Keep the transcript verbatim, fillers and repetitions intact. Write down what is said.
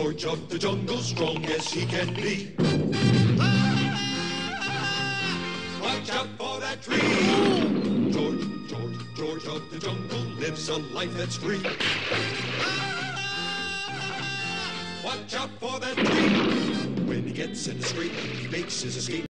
George of the jungle, strong as he can be. Watch out for that tree. George, George, George of the jungle lives a life that's free. Watch out for that tree. When he gets in the scrape, he makes his escape.